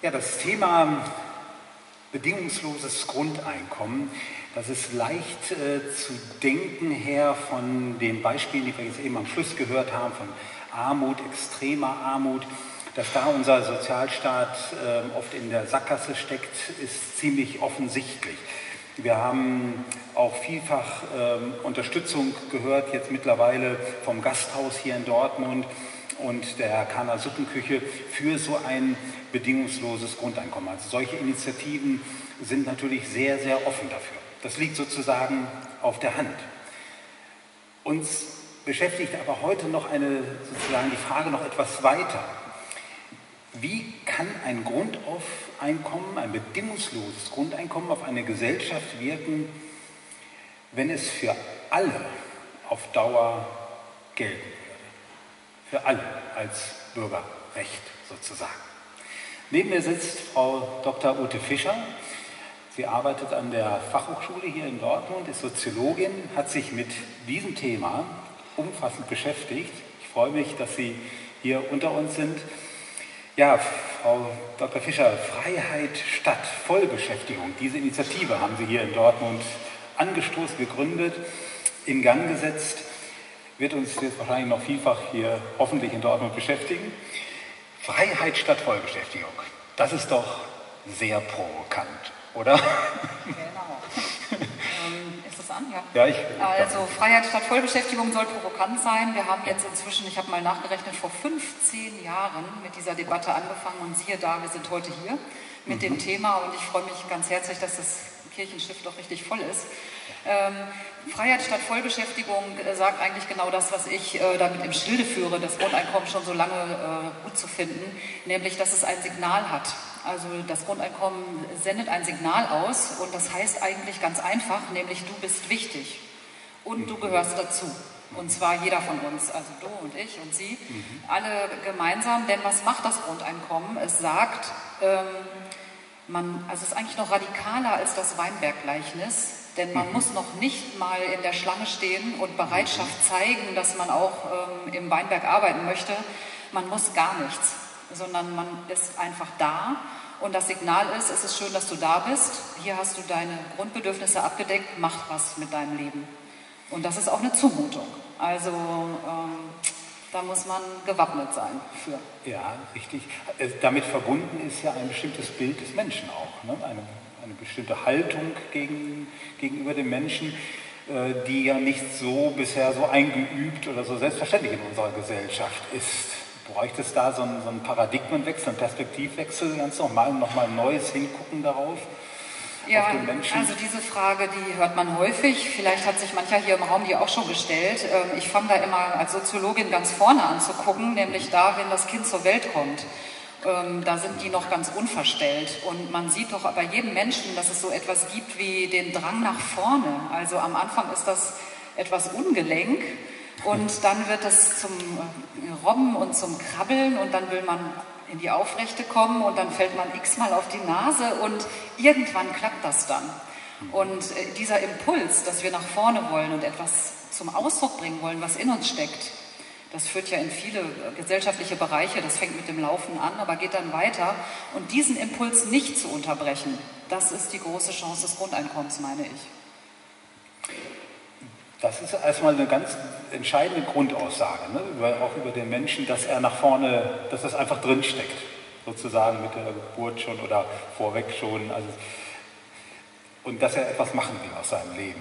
Ja, das Thema bedingungsloses Grundeinkommen, das ist leicht zu denken her von den Beispielen, die wir jetzt eben am Schluss gehört haben, von Armut, extremer Armut. Dass da unser Sozialstaat oft in der Sackgasse steckt, ist ziemlich offensichtlich. Wir haben auch vielfach Unterstützung gehört, jetzt mittlerweile vom Gasthaus hier in Dortmund und der Kana Suppenküche für so ein bedingungsloses Grundeinkommen. Also solche Initiativen sind natürlich sehr, sehr offen dafür. Das liegt sozusagen auf der Hand. Uns beschäftigt aber heute noch sozusagen die Frage noch etwas weiter. Wie kann ein Grundeinkommen, ein bedingungsloses Grundeinkommen auf eine Gesellschaft wirken, wenn es für alle auf Dauer gelten würde? Für alle als Bürgerrecht sozusagen. Neben mir sitzt Frau Dr. Ute Fischer. Sie arbeitet an der Fachhochschule hier in Dortmund, ist Soziologin, hat sich mit diesem Thema umfassend beschäftigt. Ich freue mich, dass Sie hier unter uns sind. Ja, Frau Dr. Fischer, Freiheit statt Vollbeschäftigung. Diese Initiative haben Sie hier in Dortmund angestoßen, gegründet, in Gang gesetzt. Wird uns jetzt wahrscheinlich noch vielfach hier hoffentlich in Dortmund beschäftigen. Freiheit statt Vollbeschäftigung. Das ist doch sehr provokant, oder? Genau. Ist das an? Ja. Ja, also Freiheit statt Vollbeschäftigung soll provokant sein. Wir haben jetzt inzwischen, ich habe mal nachgerechnet, vor 15 Jahren mit dieser Debatte angefangen und siehe da, wir sind heute hier mit dem Thema und ich freue mich ganz herzlich, dass das Kirchenschiff doch richtig voll ist. Freiheit statt Vollbeschäftigung sagt eigentlich genau das, was ich damit im Schilde führe, das Grundeinkommen schon so lange gut zu finden, nämlich, dass es ein Signal hat. Also das Grundeinkommen sendet ein Signal aus und das heißt eigentlich ganz einfach, nämlich du bist wichtig und du gehörst dazu. Und zwar jeder von uns, also du und ich und sie, alle gemeinsam, denn was macht das Grundeinkommen? Es sagt, also es ist eigentlich noch radikaler als das Weinberg-Gleichnis, denn man muss noch nicht mal in der Schlange stehen und Bereitschaft zeigen, dass man auch im Weinberg arbeiten möchte. Man muss gar nichts, sondern man ist einfach da und das Signal ist, es ist schön, dass du da bist, hier hast du deine Grundbedürfnisse abgedeckt, mach was mit deinem Leben. Und das ist auch eine Zumutung. Also da muss man gewappnet sein für. Ja, richtig. Damit verbunden ist ja ein bestimmtes Bild des Menschen auch, ne? Eine bestimmte Haltung gegenüber dem Menschen, die ja nicht so bisher so eingeübt oder so selbstverständlich in unserer Gesellschaft ist. Bräuchte es da so einen Paradigmenwechsel, einen Perspektivwechsel, ganz nochmal ein neues Hingucken darauf? Ja, also diese Frage, die hört man häufig. Vielleicht hat sich mancher hier im Raum die auch schon gestellt. Ich fange da immer als Soziologin ganz vorne an zu gucken, nämlich da, wenn das Kind zur Welt kommt. Da sind die noch ganz unverstellt. Und man sieht doch bei jedem Menschen, dass es so etwas gibt wie den Drang nach vorne. Also am Anfang ist das etwas ungelenk und dann wird es zum Robben und zum Krabbeln und dann will man in die Aufrechte kommen und dann fällt man x-mal auf die Nase und irgendwann klappt das dann. Und dieser Impuls, dass wir nach vorne wollen und etwas zum Ausdruck bringen wollen, was in uns steckt, das führt ja in viele gesellschaftliche Bereiche, das fängt mit dem Laufen an, aber geht dann weiter. Und diesen Impuls nicht zu unterbrechen, das ist die große Chance des Grundeinkommens, meine ich. Das ist erstmal eine ganz entscheidende Grundaussage, ne? Auch über den Menschen, dass er nach vorne, dass das einfach drinsteckt, sozusagen mit der Geburt schon oder vorweg schon. Also, und dass er etwas machen will aus seinem Leben.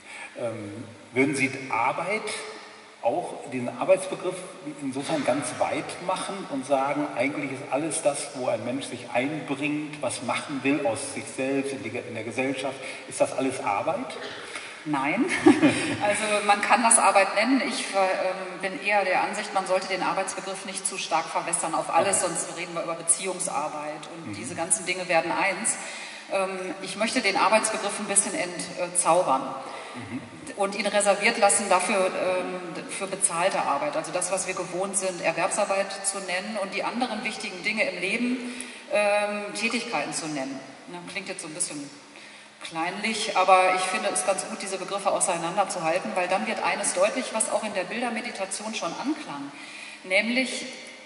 Würden Sie Arbeit auch diesen Arbeitsbegriff insofern ganz weit machen und sagen, eigentlich ist alles das, wo ein Mensch sich einbringt, was machen will aus sich selbst, in der Gesellschaft, ist das alles Arbeit? Nein, also man kann das Arbeit nennen. Ich bin eher der Ansicht, man sollte den Arbeitsbegriff nicht zu stark verwässern auf alles, sonst reden wir über Beziehungsarbeit und diese ganzen Dinge werden eins. Ich möchte den Arbeitsbegriff ein bisschen entzaubern und ihn reserviert lassen dafür für bezahlte Arbeit, also das, was wir gewohnt sind, Erwerbsarbeit zu nennen und die anderen wichtigen Dinge im Leben Tätigkeiten zu nennen. Klingt jetzt so ein bisschen kleinlich, aber ich finde es ganz gut, diese Begriffe auseinanderzuhalten, weil dann wird eines deutlich, was auch in der Bildermeditation schon anklang, nämlich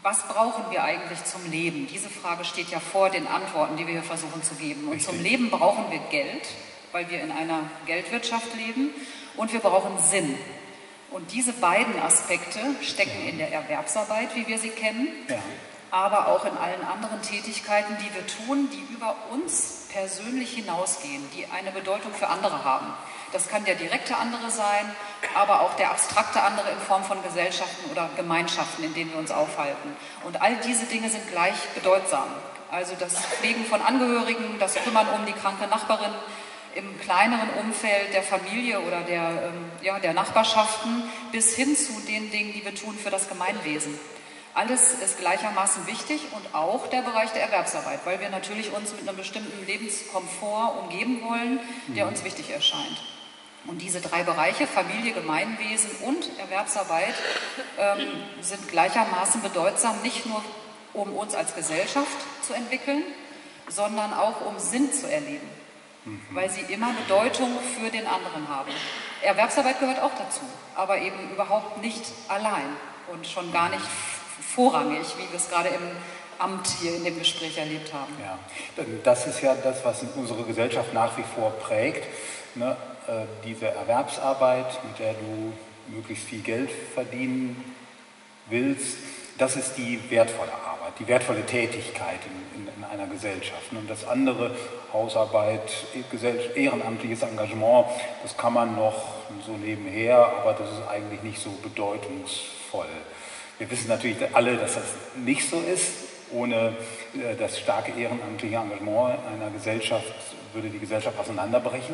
was brauchen wir eigentlich zum Leben? Diese Frage steht ja vor den Antworten, die wir hier versuchen zu geben. Und zum Leben brauchen wir Geld, weil wir in einer Geldwirtschaft leben, und wir brauchen Sinn. Und diese beiden Aspekte stecken in der Erwerbsarbeit, wie wir sie kennen, aber auch in allen anderen Tätigkeiten, die wir tun, die über uns persönlich hinausgehen, die eine Bedeutung für andere haben. Das kann der direkte andere sein, aber auch der abstrakte andere in Form von Gesellschaften oder Gemeinschaften, in denen wir uns aufhalten. Und all diese Dinge sind gleich bedeutsam. Also das Pflegen von Angehörigen, das Kümmern um die kranke Nachbarin, im kleineren Umfeld der Familie oder der Nachbarschaften bis hin zu den Dingen, die wir tun für das Gemeinwesen. Alles ist gleichermaßen wichtig und auch der Bereich der Erwerbsarbeit, weil wir natürlich uns mit einem bestimmten Lebenskomfort umgeben wollen, der uns wichtig erscheint. Und diese drei Bereiche, Familie, Gemeinwesen und Erwerbsarbeit, sind gleichermaßen bedeutsam, nicht nur um uns als Gesellschaft zu entwickeln, sondern auch um Sinn zu erleben, weil sie immer Bedeutung für den anderen haben. Erwerbsarbeit gehört auch dazu, aber eben überhaupt nicht allein und schon gar nicht vorrangig, wie wir es gerade im Amt hier in dem Gespräch erlebt haben. Ja, das ist ja das, was unsere Gesellschaft nach wie vor prägt, ne? Diese Erwerbsarbeit, mit der du möglichst viel Geld verdienen willst, das ist die wertvolle Arbeit, die wertvolle Tätigkeit in einer Gesellschaft. Und das andere, Hausarbeit, ehrenamtliches Engagement, das kann man noch so nebenher, aber das ist eigentlich nicht so bedeutungsvoll. Wir wissen natürlich alle, dass das nicht so ist. Ohne das starke ehrenamtliche Engagement einer Gesellschaft würde die Gesellschaft auseinanderbrechen.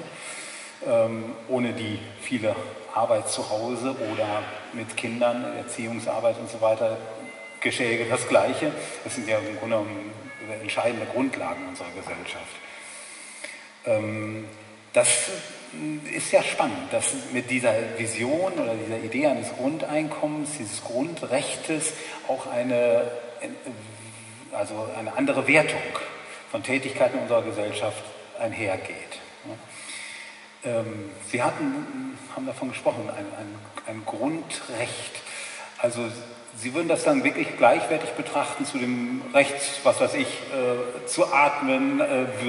Ohne die viele Arbeit zu Hause oder mit Kindern, Erziehungsarbeit und so weiter, geschähe das Gleiche. Das sind ja im Grunde entscheidende Grundlagen unserer Gesellschaft. Das ist ja spannend, dass mit dieser Vision oder dieser Idee eines Grundeinkommens, dieses Grundrechtes auch eine andere Wertung von Tätigkeiten unserer Gesellschaft einhergeht. Sie haben davon gesprochen, ein Grundrecht. Also Sie würden das dann wirklich gleichwertig betrachten zu dem Recht, was weiß ich, zu atmen,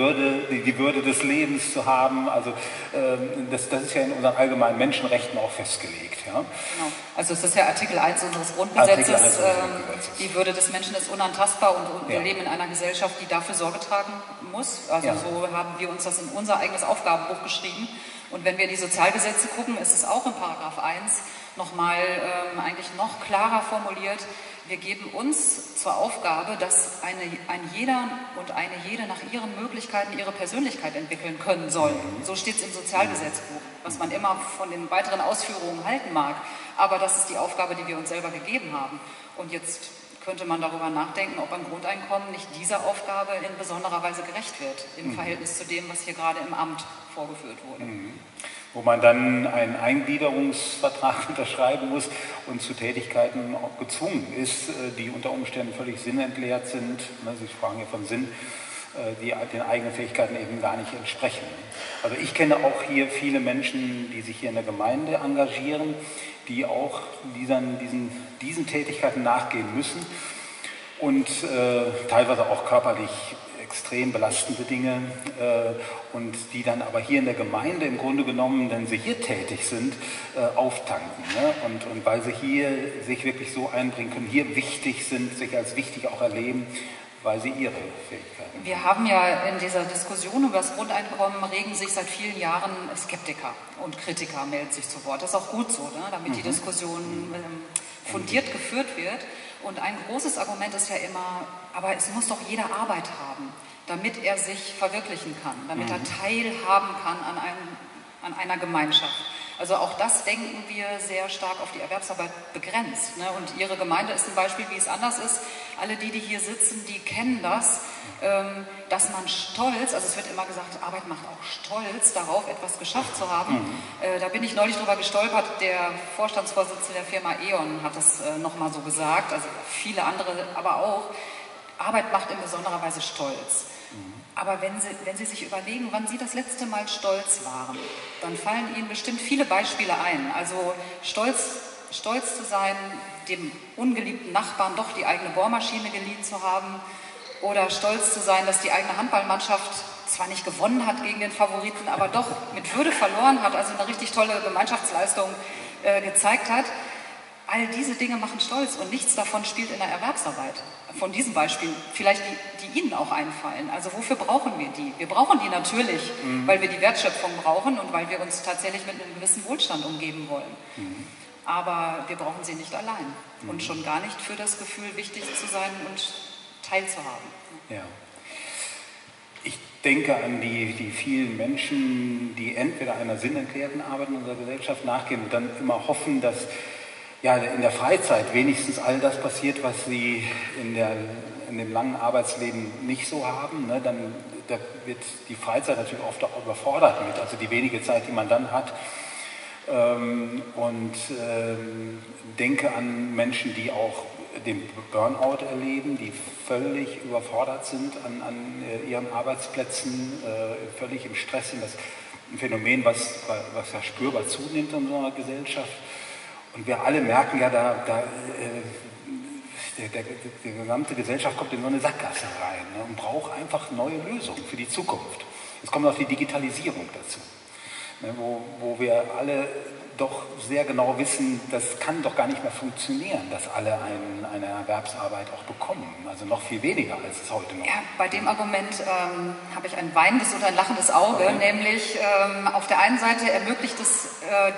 die Würde des Lebens zu haben. Also das ist ja in unseren allgemeinen Menschenrechten auch festgelegt. Ja? Genau. Also es ist ja Artikel 1 unseres Grundgesetzes. Die Würde des Menschen ist unantastbar und wir leben in einer Gesellschaft, die dafür Sorge tragen muss. Also so haben wir uns das in unser eigenes Aufgabenbuch geschrieben. Und wenn wir in die Sozialgesetze gucken, ist es auch in Paragraph 1 nochmal eigentlich noch klarer formuliert. Wir geben uns zur Aufgabe, dass ein jeder und eine jede nach ihren Möglichkeiten ihre Persönlichkeit entwickeln können soll. So steht es im Sozialgesetzbuch, was man immer von den weiteren Ausführungen halten mag. Aber das ist die Aufgabe, die wir uns selber gegeben haben. Und jetzt könnte man darüber nachdenken, ob ein Grundeinkommen nicht dieser Aufgabe in besonderer Weise gerecht wird, im Verhältnis zu dem, was hier gerade im Amt vorgeführt wurde. Wo man dann einen Eingliederungsvertrag unterschreiben muss und zu Tätigkeiten auch gezwungen ist, die unter Umständen völlig sinnentleert sind. Sie sprachen ja von Sinn, die den eigenen Fähigkeiten eben gar nicht entsprechen. Also ich kenne auch hier viele Menschen, die sich hier in der Gemeinde engagieren, die auch diesen Tätigkeiten nachgehen müssen und teilweise auch körperlich extrem belastende Dinge und die dann aber hier in der Gemeinde im Grunde genommen, wenn sie hier tätig sind, auftanken. Ne? Und weil sie hier sich wirklich so einbringen können, hier wichtig sind, sich als wichtig auch erleben, weil sie ihre Fähigkeiten. Wir haben ja in dieser Diskussion über das Grundeinkommen regen sich seit vielen Jahren Skeptiker und Kritiker melden sich zu Wort. Das ist auch gut so, ne? Damit die Diskussion fundiert geführt wird. Und ein großes Argument ist ja immer, aber es muss doch jeder Arbeit haben, damit er sich verwirklichen kann, damit er teilhaben kann an einer Gemeinschaft. Also auch das denken wir sehr stark auf die Erwerbsarbeit begrenzt. Ne? Und Ihre Gemeinde ist ein Beispiel, wie es anders ist. Alle die hier sitzen, die kennen das, dass man stolz, also es wird immer gesagt, Arbeit macht auch stolz darauf, etwas geschafft zu haben. Da bin ich neulich drüber gestolpert, der Vorstandsvorsitzende der Firma E.ON hat das nochmal so gesagt, also viele andere aber auch. Arbeit macht in besonderer Weise stolz. Aber wenn Sie sich überlegen, wann Sie das letzte Mal stolz waren, dann fallen Ihnen bestimmt viele Beispiele ein. Also Stolz stolz zu sein, dem ungeliebten Nachbarn doch die eigene Bohrmaschine geliehen zu haben oder stolz zu sein, dass die eigene Handballmannschaft zwar nicht gewonnen hat gegen den Favoriten, aber doch mit Würde verloren hat, also eine richtig tolle Gemeinschaftsleistung gezeigt hat. All diese Dinge machen stolz und nichts davon spielt in der Erwerbsarbeit. Von diesen Beispielen, vielleicht die Ihnen auch einfallen. Also wofür brauchen wir die? Wir brauchen die natürlich, weil wir die Wertschöpfung brauchen und weil wir uns tatsächlich mit einem gewissen Wohlstand umgeben wollen. Aber wir brauchen sie nicht allein und schon gar nicht für das Gefühl, wichtig zu sein und teilzuhaben. Ja. Ich denke an die vielen Menschen, die entweder einer sinnentleerten Arbeit in unserer Gesellschaft nachgehen und dann immer hoffen, dass in der Freizeit wenigstens all das passiert, was sie in dem langen Arbeitsleben nicht so haben. Ne? Da wird die Freizeit natürlich oft auch überfordert mit, also die wenige Zeit, die man dann hat. Denke an Menschen, die auch den Burnout erleben, die völlig überfordert sind an ihren Arbeitsplätzen, völlig im Stress sind. Das ist ein Phänomen, was ja spürbar zunimmt in unserer Gesellschaft. Und wir alle merken ja, die gesamte Gesellschaft kommt in so eine Sackgasse rein, ne, und braucht einfach neue Lösungen für die Zukunft. Jetzt kommt noch die Digitalisierung dazu, ne, wo wir alle doch sehr genau wissen, das kann doch gar nicht mehr funktionieren, dass alle eine Erwerbsarbeit auch bekommen. Also noch viel weniger, als es heute noch ist. Ja, bei dem Argument habe ich ein weinendes oder ein lachendes Auge, okay. Nämlich auf der einen Seite ermöglicht es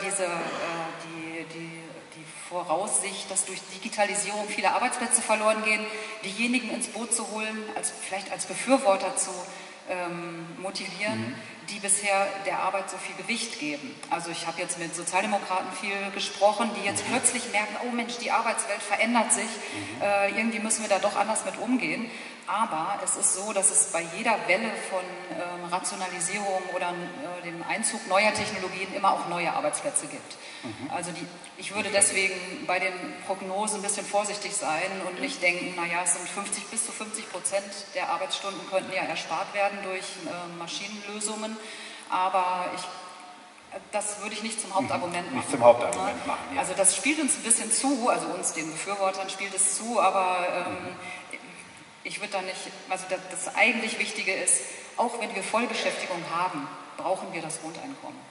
die Voraussicht, dass durch Digitalisierung viele Arbeitsplätze verloren gehen, diejenigen ins Boot zu holen, vielleicht als Befürworter zu motivieren, die bisher der Arbeit so viel Gewicht geben. Also ich habe jetzt mit Sozialdemokraten viel gesprochen, die jetzt plötzlich merken, oh Mensch, die Arbeitswelt verändert sich, irgendwie müssen wir da doch anders mit umgehen. Aber es ist so, dass es bei jeder Welle von Rationalisierung oder dem Einzug neuer Technologien immer auch neue Arbeitsplätze gibt. Also ich würde deswegen bei den Prognosen ein bisschen vorsichtig sein und nicht denken, naja, es sind 50 bis zu 50% der Arbeitsstunden könnten ja erspart werden durch Maschinenlösungen, aber das würde ich nicht zum Hauptargument machen. Nicht zum Hauptargument machen, ja. Also das spielt uns ein bisschen zu, also uns, den Befürwortern, spielt es zu, aber ich würde da nicht, also das eigentlich Wichtige ist, auch wenn wir Vollbeschäftigung haben, brauchen wir das Grundeinkommen.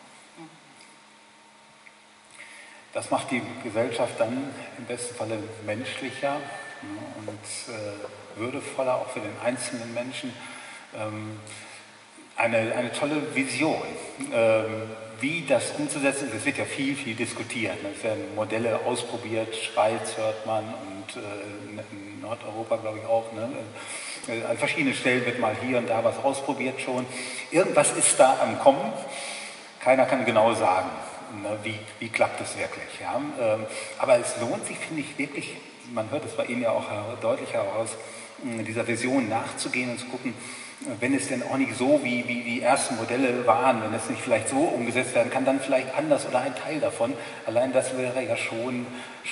Das macht die Gesellschaft dann im besten Falle menschlicher und würdevoller, auch für den einzelnen Menschen. Eine tolle Vision, wie das umzusetzen ist. Es wird ja viel diskutiert. Es werden Modelle ausprobiert, Schweiz hört man und in Nordeuropa glaube ich auch. Ne? An verschiedenen Stellen wird mal hier und da was ausprobiert schon. Irgendwas ist da am Kommen. Keiner kann genau sagen, ne, wie klappt es wirklich. Ja? Aber es lohnt sich, finde ich, wirklich, man hört es bei Ihnen ja auch deutlich heraus, dieser Vision nachzugehen und zu gucken, wenn es denn auch nicht so wie die ersten Modelle waren, wenn es nicht vielleicht so umgesetzt werden kann, dann vielleicht anders oder ein Teil davon. Allein das wäre ja schon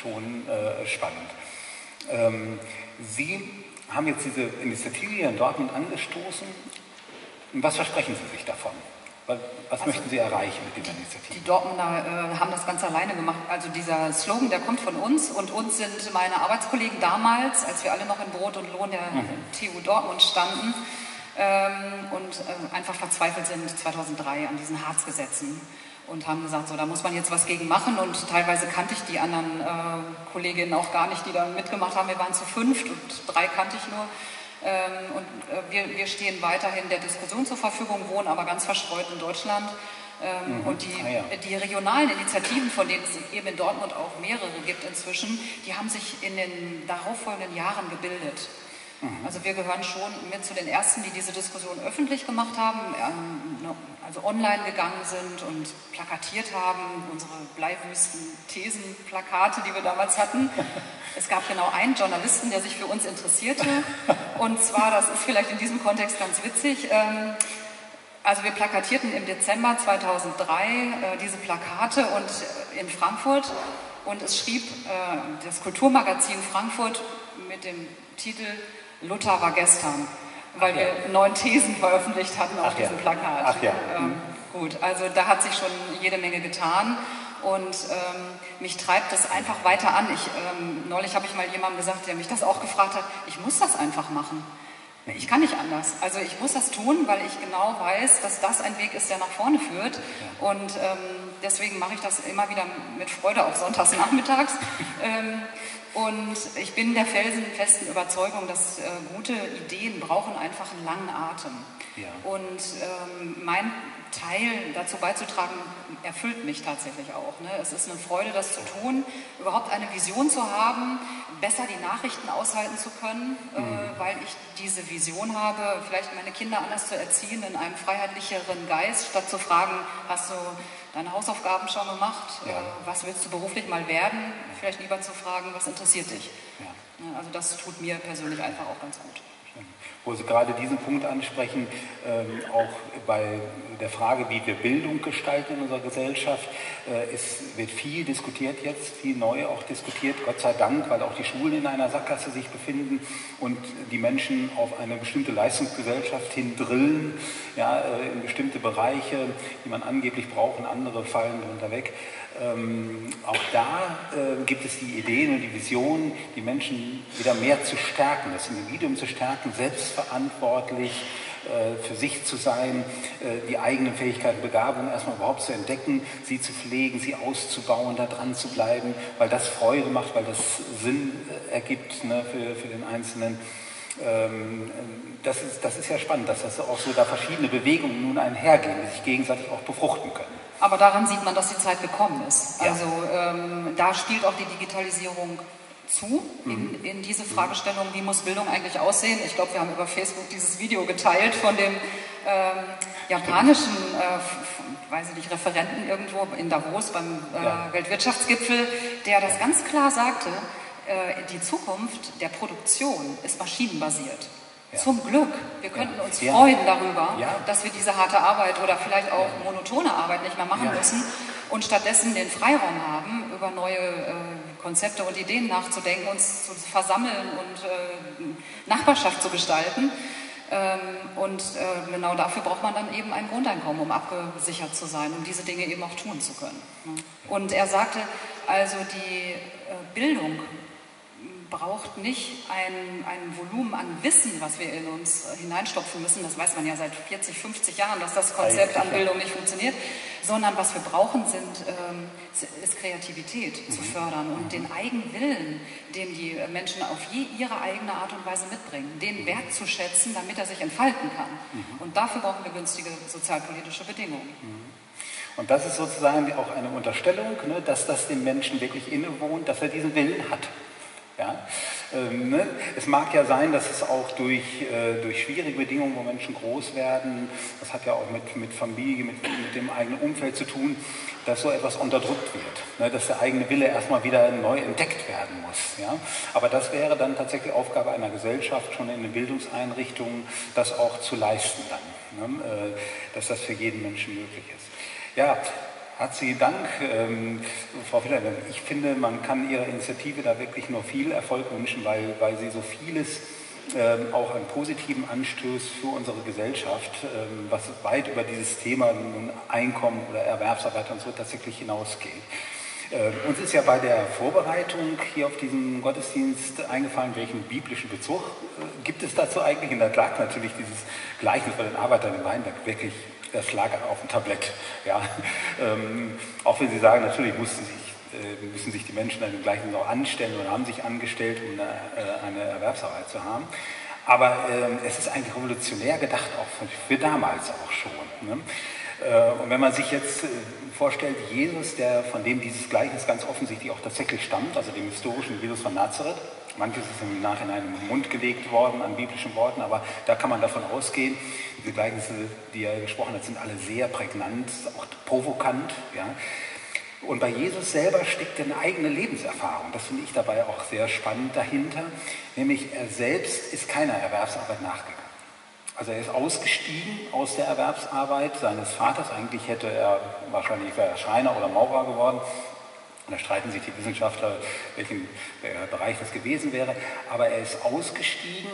spannend. Sie haben jetzt diese Initiative hier in Dortmund angestoßen. Was versprechen Sie sich davon? Was möchten Sie erreichen mit dieser Initiative? Die Dortmunder haben das ganz alleine gemacht. Also dieser Slogan, der kommt von uns und uns sind meine Arbeitskollegen damals, als wir alle noch in Brot und Lohn der TU Dortmund standen und einfach verzweifelt sind 2003 an diesen Harzgesetzen und haben gesagt, so da muss man jetzt was gegen machen und teilweise kannte ich die anderen Kolleginnen auch gar nicht, die da mitgemacht haben. Wir waren zu 5 und 3 kannte ich nur. Wir stehen weiterhin der Diskussion zur Verfügung, wohnen aber ganz verstreut in Deutschland. Und die regionalen Initiativen, von denen es eben in Dortmund auch mehrere gibt inzwischen, die haben sich in den darauffolgenden Jahren gebildet. Also wir gehören schon mit zu den Ersten, die diese Diskussion öffentlich gemacht haben, also online gegangen sind und plakatiert haben, unsere bleiwüsten Thesenplakate, die wir damals hatten. Es gab genau einen Journalisten, der sich für uns interessierte und zwar, das ist vielleicht in diesem Kontext ganz witzig, also wir plakatierten im Dezember 2003 diese Plakate und in Frankfurt und es schrieb das Kulturmagazin Frankfurt mit dem Titel Luther war gestern, weil wir 9 Thesen veröffentlicht hatten auf diesem Plakat. Gut, also da hat sich schon jede Menge getan Und mich treibt das einfach weiter an. Neulich habe ich mal jemandem gesagt, der mich das auch gefragt hat, ich muss das einfach machen. Ich kann nicht anders. Also ich muss das tun, weil ich genau weiß, dass das ein Weg ist, der nach vorne führt. Und deswegen mache ich das immer wieder mit Freude, auch sonntags nachmittags. Und ich bin der felsenfesten Überzeugung, dass gute Ideen brauchen einfach einen langen Atem. Ja. Und mein Teil dazu beizutragen, erfüllt mich tatsächlich auch. Ne? Es ist eine Freude, das zu tun, überhaupt eine Vision zu haben, besser die Nachrichten aushalten zu können, weil ich diese Vision habe, vielleicht meine Kinder anders zu erziehen, in einem freiheitlicheren Geist, statt zu fragen, hast du deine Hausaufgaben schon gemacht, was willst du beruflich mal werden, vielleicht lieber zu fragen, was interessiert dich. Ja. Also das tut mir persönlich einfach auch ganz gut. Wo Sie gerade diesen Punkt ansprechen, auch bei der Frage, wie wir Bildung gestalten in unserer Gesellschaft, wird viel diskutiert jetzt, viel neu auch diskutiert, Gott sei Dank, weil auch die Schulen in einer Sackgasse sich befinden und die Menschen auf eine bestimmte Leistungsgesellschaft hin drillen, ja, in bestimmte Bereiche, die man angeblich braucht, und andere fallen darunter weg. Auch da gibt es die Ideen und die Visionen, die Menschen wieder mehr zu stärken, das Individuum zu stärken, selbstverantwortlich für sich zu sein, die eigenen Fähigkeiten, Begabungen erstmal überhaupt zu entdecken, sie zu pflegen, sie auszubauen, da dran zu bleiben, weil das Freude macht, weil das Sinn ergibt, ne, für den Einzelnen. Das ist ja spannend, dass das auch so da verschiedene Bewegungen nun einhergehen, die sich gegenseitig auch befruchten können. Aber daran sieht man, dass die Zeit gekommen ist. Also da spielt auch die Digitalisierung zu, in diese Fragestellung, wie muss Bildung eigentlich aussehen. Ich glaube, wir haben über Facebook dieses Video geteilt von dem japanischen weiß ich nicht, Referenten irgendwo in Davos beim Weltwirtschaftsgipfel, der das ganz klar sagte, die Zukunft der Produktion ist maschinenbasiert. Ja. Zum Glück. Wir könnten uns freuen darüber, dass wir diese harte Arbeit oder vielleicht auch monotone Arbeit nicht mehr machen müssen und stattdessen den Freiraum haben, über neue Konzepte und Ideen nachzudenken, uns zu versammeln und Nachbarschaft zu gestalten. Genau dafür braucht man dann eben ein Grundeinkommen, um abgesichert zu sein, um diese Dinge eben auch tun zu können. Und er sagte, also die Bildung braucht nicht ein Volumen an Wissen, was wir in uns hineinstopfen müssen. Das weiß man ja seit 40, 50 Jahren, dass das Konzept an Bildung nicht funktioniert. Sondern was wir brauchen, ist Kreativität zu fördern und den Eigenwillen, den die Menschen auf ihre eigene Art und Weise mitbringen, den wertzuschätzen, damit er sich entfalten kann. Und dafür brauchen wir günstige sozialpolitische Bedingungen. Und das ist sozusagen auch eine Unterstellung, ne, dass das dem Menschen wirklich innewohnt, dass er diesen Willen hat. Ja? Es mag ja sein, dass es auch durch schwierige Bedingungen, wo Menschen groß werden, das hat ja auch mit Familie, mit dem eigenen Umfeld zu tun, dass so etwas unterdrückt wird, ne? Dass der eigene Wille erstmal wieder neu entdeckt werden muss. Ja? Aber das wäre dann tatsächlich Aufgabe einer Gesellschaft, schon in den Bildungseinrichtungen, das auch zu leisten dann, ne? Dass das für jeden Menschen möglich ist. Ja. Herzlichen Dank, Frau Filler. Ich finde, man kann Ihrer Initiative da wirklich nur viel Erfolg wünschen, weil sie so vieles auch an positiven Anstöß für unsere Gesellschaft, was weit über dieses Thema Einkommen oder Erwerbsarbeit und so tatsächlich hinausgeht. Uns ist ja bei der Vorbereitung hier auf diesen Gottesdienst eingefallen, welchen biblischen Bezug gibt es dazu eigentlich? Und da lag natürlich dieses Gleichnis bei den Arbeitern im Weinberg wirklich, das lag auf dem Tablett. Ja. Auch wenn Sie sagen, natürlich müssen sich die Menschen dann im Gleichnis auch anstellen oder haben sich angestellt, um eine Erwerbsarbeit zu haben. Aber es ist eigentlich revolutionär gedacht, auch für damals auch schon. Ne? Und wenn man sich jetzt vorstellt, Jesus, von dem dieses Gleichnis ganz offensichtlich auch tatsächlich stammt, also dem historischen Jesus von Nazareth, manches ist im Nachhinein im Mund gelegt worden an biblischen Worten, aber da kann man davon ausgehen, diese Gleichnisse, die er gesprochen hat, sind alle sehr prägnant, auch provokant. Ja? Und bei Jesus selber steckt eine eigene Lebenserfahrung, das finde ich dabei auch sehr spannend dahinter, nämlich er selbst ist keiner Erwerbsarbeit nachgegangen. Also er ist ausgestiegen aus der Erwerbsarbeit seines Vaters, eigentlich wäre er Schreiner oder Maurer geworden, Und da streiten sich die Wissenschaftler, welchen Bereich das gewesen wäre. Aber er ist ausgestiegen,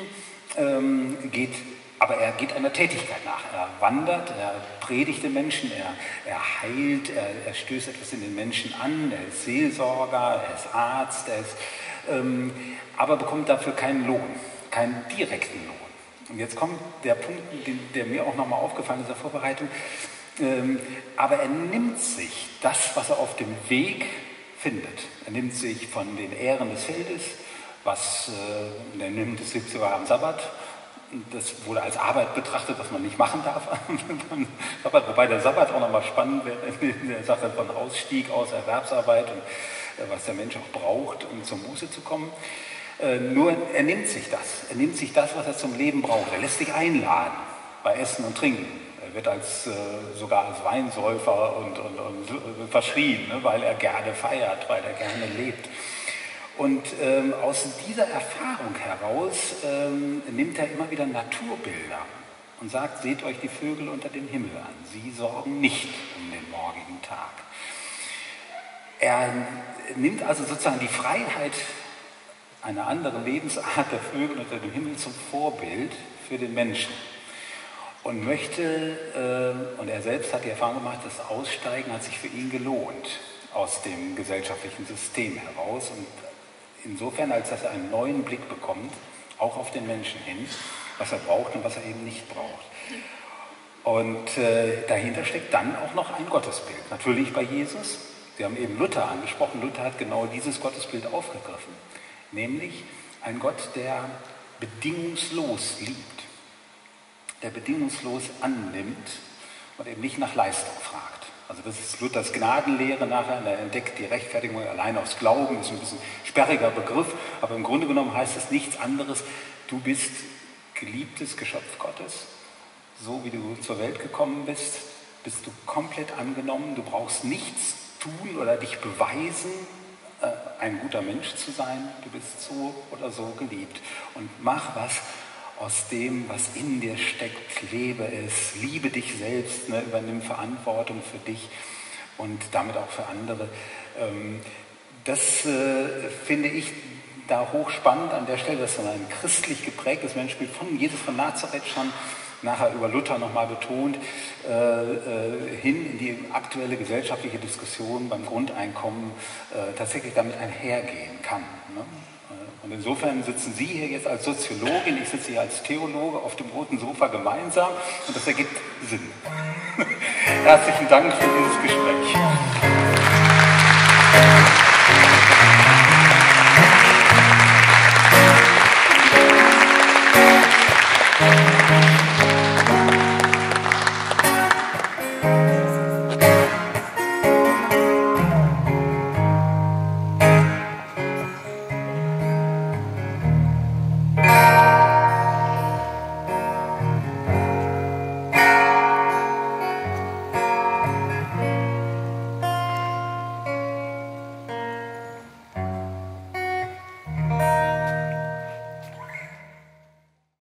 aber er geht einer Tätigkeit nach. Er wandert, er predigt den Menschen, er heilt, er stößt etwas in den Menschen an, er ist Seelsorger, er ist Arzt, aber bekommt dafür keinen Lohn, keinen direkten Lohn. Und jetzt kommt der Punkt, der mir auch nochmal aufgefallen ist in der Vorbereitung, aber er nimmt sich das, was er auf dem Weg findet. Er nimmt sich von den Ehren des Feldes, er nimmt es sogar am Sabbat. Das wurde als Arbeit betrachtet, was man nicht machen darf. Wobei der Sabbat auch nochmal spannend wäre, in der Sache von Ausstieg aus Erwerbsarbeit und was der Mensch auch braucht, um zur Muße zu kommen. Nur er nimmt sich das. Er nimmt sich das, was er zum Leben braucht. Er lässt sich einladen bei Essen und Trinken. Er wird sogar als Weinsäufer und verschrien, ne, weil er gerne feiert, weil er gerne lebt. Und aus dieser Erfahrung heraus nimmt er immer wieder Naturbilder und sagt, seht euch die Vögel unter dem Himmel an. Sie sorgen nicht um den morgigen Tag. Er nimmt also sozusagen die Freiheit einer anderen Lebensart der Vögel unter dem Himmel zum Vorbild für den Menschen. Und und er selbst hat die Erfahrung gemacht, das Aussteigen hat sich für ihn gelohnt aus dem gesellschaftlichen System heraus. Und insofern, als dass er einen neuen Blick bekommt, auch auf den Menschen hin, was er braucht und was er eben nicht braucht. Und dahinter steckt dann auch noch ein Gottesbild. Natürlich bei Jesus. Sie haben eben Luther angesprochen. Luther hat genau dieses Gottesbild aufgegriffen. Nämlich ein Gott, der bedingungslos liebt. Der bedingungslos annimmt und eben nicht nach Leistung fragt. Also das ist Luthers Gnadenlehre nachher, er entdeckt die Rechtfertigung allein aus Glauben, das ist ein bisschen sperriger Begriff, aber im Grunde genommen heißt es nichts anderes, du bist geliebtes Geschöpf Gottes, so wie du zur Welt gekommen bist du komplett angenommen, du brauchst nichts tun oder dich beweisen, ein guter Mensch zu sein, du bist so oder so geliebt und mach was aus dem, was in dir steckt, lebe es, liebe dich selbst, ne, übernimm Verantwortung für dich und damit auch für andere. Das finde ich da hochspannend an der Stelle, dass so ein christlich geprägtes Menschenbild von Jesus von Nazareth schon nachher über Luther nochmal betont, hin in die aktuelle gesellschaftliche Diskussion beim Grundeinkommen tatsächlich damit einhergehen kann. Ne? Und insofern sitzen Sie hier jetzt als Soziologin, ich sitze hier als Theologe auf dem roten Sofa gemeinsam und das ergibt Sinn. Herzlichen Dank für dieses Gespräch.